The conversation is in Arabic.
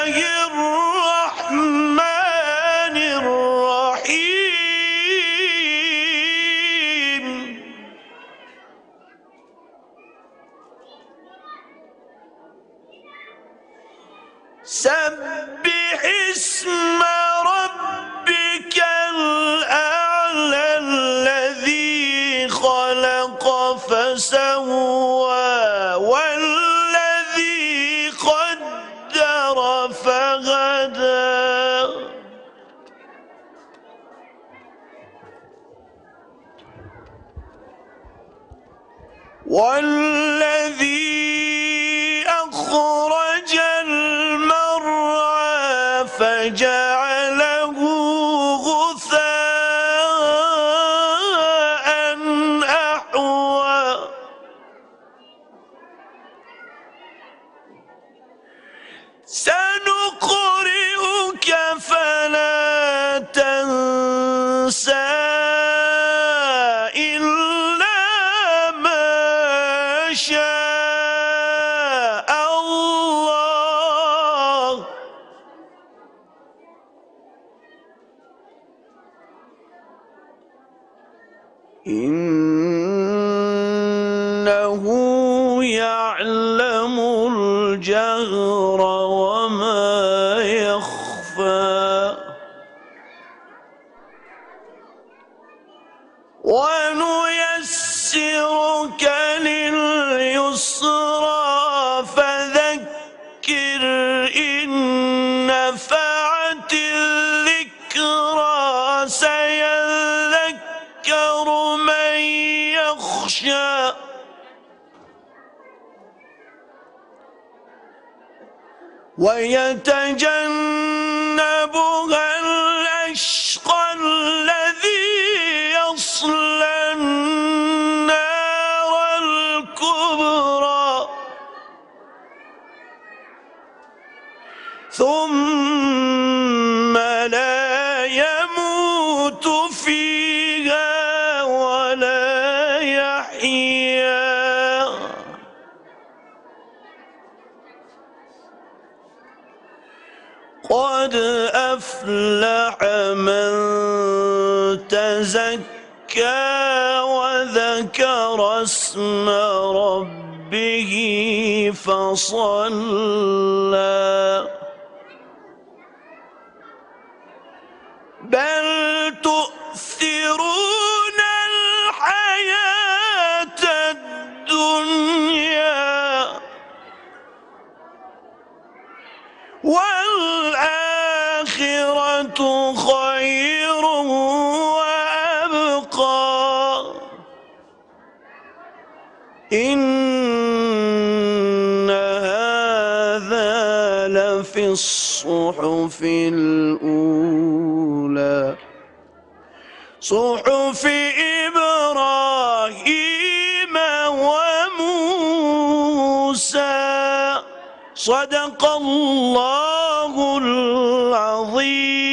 الله الرحمن الرحيم سبح اسم ربك الأعلى الذي خلق فسوى والذي قدر فهدى والذي أخرج المرعى فجعله غثاء أحوى سنقرئك فلا تنسى إلا ما شاء الله إنه يعلم الجهر وما يخفى ونيسرك لليسرى فذكر إن نفعت الذكرى سيذكر من يخشى ويتجنبها الأشقى الذي يصلى النار الكبرى ثم لا يموت فيها ولا يحيا قد أفلح من تزكى وذكر اسم ربه فصلى بل تؤثرون الحياة الدنيا والآخرة خير وأبقى إن هذا لفي الصحف الأولى صحف إبراهيم وموسى صدق الله العظيم.